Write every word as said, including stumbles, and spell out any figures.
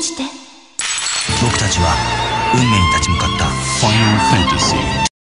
して。 僕たちは運命に立ち向かった。 Final Fantasy